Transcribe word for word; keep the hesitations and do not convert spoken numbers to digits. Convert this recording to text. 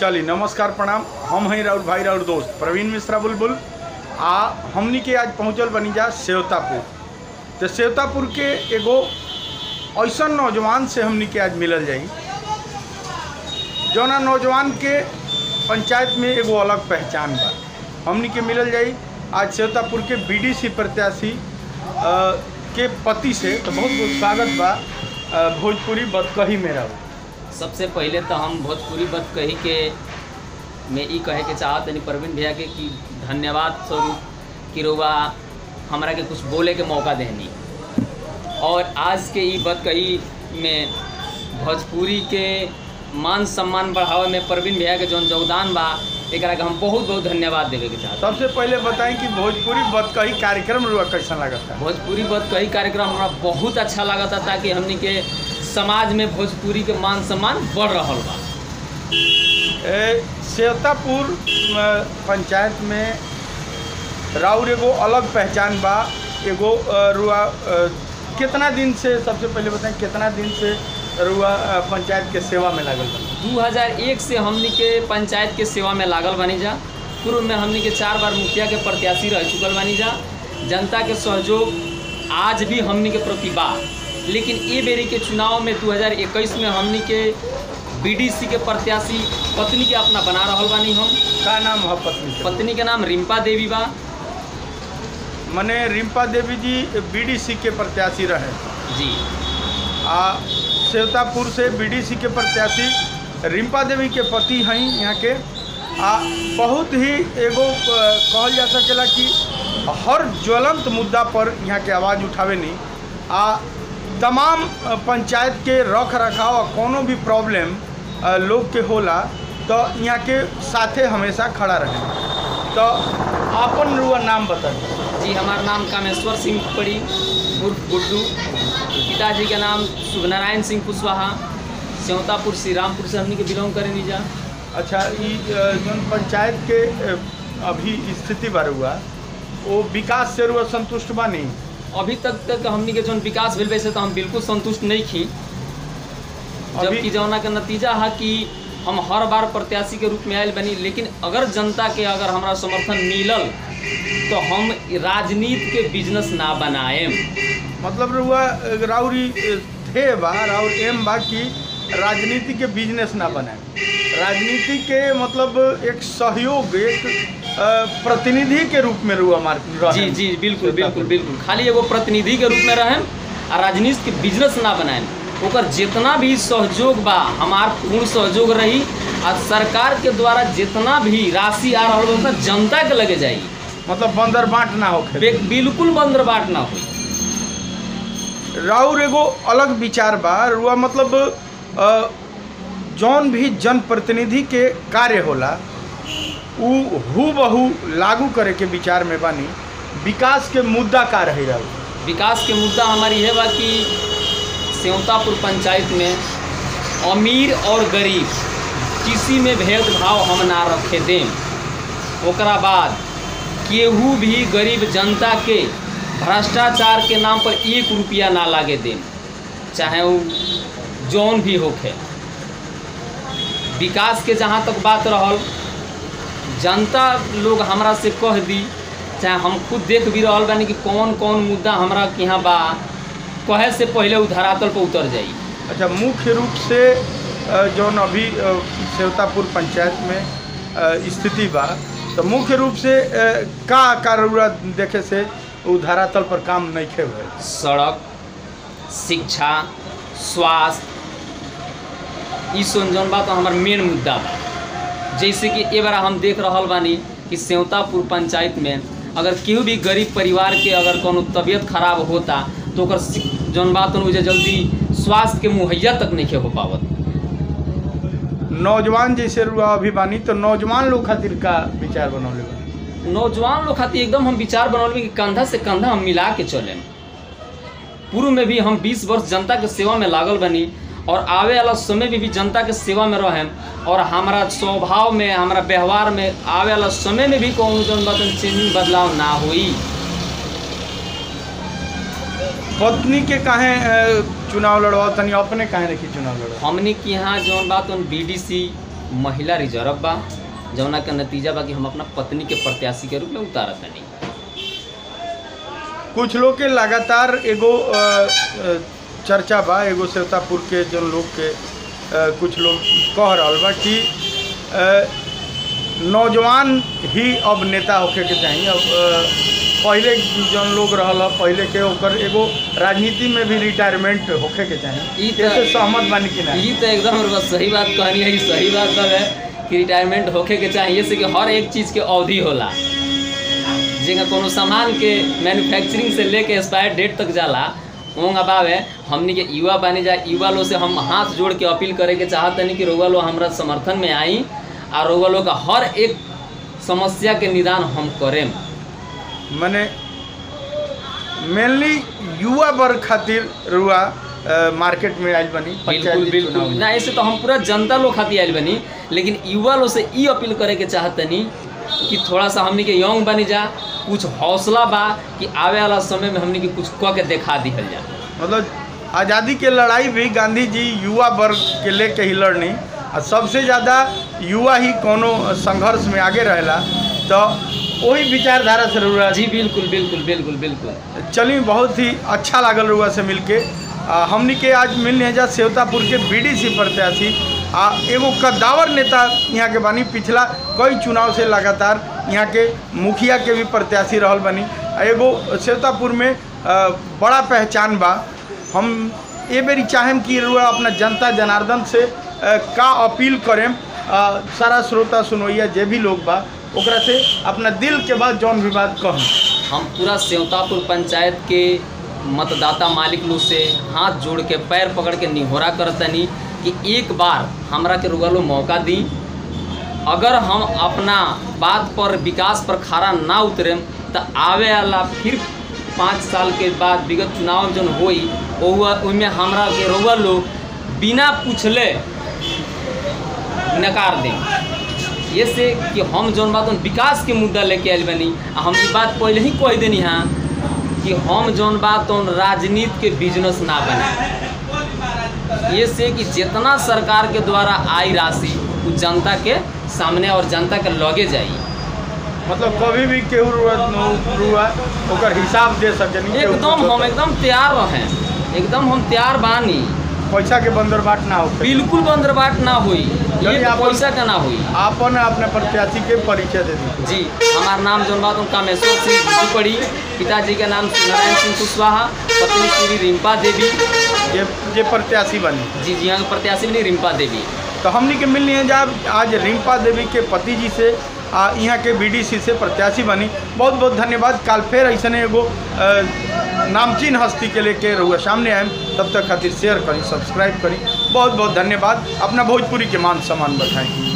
चली नमस्कार प्रणाम। हम हैं राउर भाई राउर दोस्त प्रवीण मिश्रा बुलबुल। आ हमनी के आज पहुँचल बनी जा सेवतापुर। तो सेवतापुर के एगो ऐसा नौजवान से हमनी के आज मिलल जाई जौना नौजवान के पंचायत में एगो अलग पहचान बा। हमनी के मिलल जाई आज सेवतापुर के बीडीसी प्रत्याशी के पति से। तो बहुत बहुत स्वागत बा भोजपुरी बतकही में राउर। सबसे पहले तो हम भोजपुरी बात कही के मैं ई कहे के चाहत नहीं प्रवीण भैया के कि धन्यवाद स्वरूप कि रउआ हमरा के कुछ बोले के मौका देनी। और आज के ई बात कही में भोजपुरी के मान सम्मान बढ़ावे में प्रवीण भैया के जौन योगदान बा एकरा के हम बहुत बहुत धन्यवाद देवे के चाहत। सबसे पहले बताएं कि भोजपुरी बतकही कार्यक्रम रुआ कैसा लगता है? भोजपुरी बतकही कार्यक्रम हमरा बहुत अच्छा लगता ताकि हमनी के समाज में भोजपुरी के मान सम्मान बढ़ रहा बा। सेवतापुर पंचायत में राउर एगो अलग पहचान बा। एगो रुआ कितना दिन से, सबसे पहले बताएं कितना दिन से रुआ पंचायत के सेवा में लागल बनी? दो हज़ार एक से हमनी के पंचायत के सेवा में लागल बनी जा। पूर्व में हमनी के चार बार मुखिया के प्रत्याशी रह चुकल बनी जा। जनता के सहयोग आज भी हमनी के प्रति बा। लेकिन ये बेरी के चुनाव में दो हज़ार इक्कीस में हमनी के बीडीसी के प्रत्याशी पत्नी के अपना बना रहल बानी। हम का नाम है पत्नी के? पत्नी के नाम रिम्पा देवी बा। मने रिम्पा देवी जी बीडीसी के प्रत्याशी रहे जी। आ सेवतापुर से बीडीसी के प्रत्याशी रिम्पा देवी के पति हैं यहाँ के। आ बहुत ही एगो कहल जा सकेला कि हर ज्वलंत मुद्दा पर यहाँ के आवाज़ उठावे नहीं। आ तमाम पंचायत के रख रखाव कोनो भी प्रॉब्लम लोग के होला तो यहाँ के साथे हमेशा खड़ा रहे। तो आपन रुआ नाम बताइए। जी, हमारा नाम कामेश्वर सिंह पड़ी उर्फ गुड्डू। पिताजी का नाम शुभनारायण सिंह कुशवाहा। सेवतापुर श्री रामपुर से हमनी के बिलोंग करे नहीं जा। अच्छा, ये जो पंचायत के अभी स्थिति बार हुआ वो विकास से रुआ संतुष्ट बा नहीं? अभी तक तक हमनी के जो विकास भेल वैसे तो हम बिल्कुल संतुष्ट नहीं थी। जबकि जौना का नतीजा है कि हम हर बार प्रत्याशी के रूप में आयल बनी। लेकिन अगर जनता के अगर हमारा समर्थन मिलल तो हम राजनीति के बिजनेस ना बनाएम। मतलब रुआ राउरी थे बा राउर एम बा कि राजनीति के बिजनेस ना बनाए। राजनीति के मतलब एक सहयोग, एक प्रतिनिधि के रूप में रुआ मार। जी जी बिल्कुल बिल्कुल बिल्कुल खाली एगो प्रतिनिधि के रूप में रहें और राजनीति के बिजनेस ना बनाएं। ओकर जितना भी सहयोग बा हमार पूर्ण सहयोग रही। और सरकार के द्वारा जितना भी राशि आ रहा होगा जनता के लगे जाएगी। मतलब बंदर बांट ना हो? बिल्कुल बंदर बांट ना हो। राउर एगो अलग विचार बा रुआ। मतलब जौन भी जनप्रतिनिधि के कार्य होला उ हु बहू लागू करे के विचार में बानी। विकास के मुद्दा का रही राउर? विकास के मुद्दा हमारी है बा कि सेवतापुर पंचायत में अमीर और गरीब किसी में भेदभाव हम ना रखे दें। ओकरा बाद केहू भी गरीब जनता के भ्रष्टाचार के नाम पर एक रुपया ना लागे दें, चाहे वो जौन भी होखे। विकास के जहाँ तक बात रहल, जनता लोग हमरा से कह दी, चाहे हम खुद देख भी रहल बानी कि कौन कौन मुद्दा हमरा के यहाँ बा, कहे से पहले वो धरातल पर उतर जाई। अच्छा, मुख्य रूप से जौन अभी सेवतापुर पंचायत में स्थिति बा तो मुख्य रूप से का कारूरा देखे से वो धरातल पर काम नहीं खे हुए? सड़क, शिक्षा, स्वास्थ्य, ई जौन बा तो हमार मेन मुद्दा बा। जैसे कि ए बार हम देख रहल बानी कि सेवतापुर पंचायत में अगर केहू भी गरीब परिवार के अगर कोनो तबीयत खराब होता तो ओकर जौन बात उसे जल्दी स्वास्थ्य के मुहैया तक नहीं हो पावत। नौजवान जैसे रुआ अभी बानी तो नौजवान लोग खातिर का विचार बनौले बा? नौजवान लोग खातिर एकदम हम विचार बनौले कि कंधा से कंधा हम मिला के चलें। पूर्व में भी हम बीस वर्ष जनता के सेवा में लागल बनी और आवे वाला समय में भी जनता के सेवा में रहें। और हमारा स्वभाव में, हमारा व्यवहार में आवे वाला समय में भी कौन जौन बात चेंजिंग बदलाव ना हुई। पत्नी के काहे चुनाव लड़वा तनी अपने काहे नहीं चुनाव लड़वा? हमने कि यहाँ जौन बात बीडीसी महिला रिजर्व बा, जौना के नतीजा बा कि हम अपना पत्नी के प्रत्याशी के रूप में उतारत नहीं। कुछ लोग के लगातार एगो अ, अ, चर्चा बा, एगो सेवतापुर के जन लोग के अ, कुछ लोग कह रहा बा कि अ, नौजवान ही अब नेता होके के चाहिए। अब अ, पहले जन लोग रहल ह, पहले के ओकर एगो राजनीति में भी रिटायरमेंट होके के चाहिए। ई त- इससे सहमत बानी कि नहीं? ये तो एकदम बस सही बात कहनी है, ई सही बात बा है कि रिटायरमेंट होके के चाहिए से कि हर एक चीज़ के अवधि होला। जेगा कोनो सामान के मैन्युफैक्चरिंग से लेके एक्सपायर डेट तक जाला, ओंग अबावे हमनी के युवा बने जा, युवा लोग से हम हाथ जोड़ के अपील करे के चाहतनी कि रउआ लोग हमरा समर्थन में आई और रउआ लोग का हर एक समस्या के निदान हम करें। मने मेनली युवा वर्ग खातिर रुआ अ, मार्केट में आइल बनी बिल्कुल पंचायती बिल्कुल चुनाव में। ना, ऐसे तो हम पूरा जनता लोग खातिर आइल बनी, लेकिन युवा लोग से ई अपील करे के चाहतनी कि थोड़ा सा हमनी के यंग बनी जा, कुछ हौसला बा कि आवे वाला समय में हमनी के कुछ कह के दिखा दिहल जा। मतलब आज़ादी के लड़ाई भी गांधी जी युवा वर्ग के लेके ही लड़नी, और सबसे ज़्यादा युवा ही कोनो संघर्ष में आगे रहेला, तो वही विचारधारा से रुआ जी बिल्कुल बिल्कुल बिल्कुल बिल्कुल। चली। बहुत ही अच्छा लागल रुआ से मिलके। आ, हमनी के आज मिलने जा सेवतापुर के बीडीसी प्रत्याशी आ एगो कद्दावर नेता यहाँ के बानी, पिछला कई चुनाव से लगातार यहाँ के मुखिया के भी प्रत्याशी रहल बानी। आ एगो सेवतापुर में आ, बड़ा पहचान बा। हम ये बेरी चाहें कि रुआ अपना जनता जनार्दन से आ, का अपील करें, आ, सारा श्रोता सुनोइया जे भी लोग बा ओकरा से अपना दिल के बात जौन भी बात कहूँ। हम पूरा सेवतापुर पंचायत के मतदाता मालिक लोग से हाथ जोड़ के पैर पकड़ के निहोरा करतनी कि एक बार हमरा के रुआ लो मौका दी। अगर हम अपना बात पर विकास पर खड़ा ना उतरेम तो आवे वाला फिर पाँच साल के बाद विगत चुनाव में जौन होई ओहिमे हमरा के रुआ लोग बिना पूछले नकार दें। ये से कि हम जौन बात विकास के मुद्दा लेके आयल बनी, हम ये बात पहले ही कह देनी हाँ कि हम जौन बात राजनीति के बिजनेस ना बने। ये से कि जितना सरकार के द्वारा आई राशि वो जनता के सामने और जनता के लगे जाई। मतलब कभी भी केहू रुआ रुआ ओकर हिसाब दे सकेनी। एकदम हम एकदम तैयार रहें, एकदम हम तैयार बानी। पैसा के बंदरबाट ना हो। बिल्कुल बंदरबाट ना हुई, चलिए ये आपन- पैसा का ना हुई। आपन अपने प्रत्याशी के परिचय दे दी। जी, हमारा नाम जौन बात कामेश्वर सिंह दुपड़ी, पिताजी का नाम नारायण सिंह कुशवाहा, पत्नी श्री रिम्पा देवी। ये ये प्रत्याशी बनी। जी जी, यहाँ के प्रत्याशी भी रिम्पा देवी। तो हमनी के मिलनी है जब आज रिम्पा देवी के पति जी से आ यहाँ के बीडीसी से प्रत्याशी बनी। बहुत बहुत धन्यवाद। काल फिर ऐसे एगो अ, नामचीन हस्ती के लेके रहुआ सामने आए। तब तक खातिर शेयर करी, सब्सक्राइब करी। बहुत बहुत धन्यवाद। अपना भोजपुरी के मान सम्मान बताएं।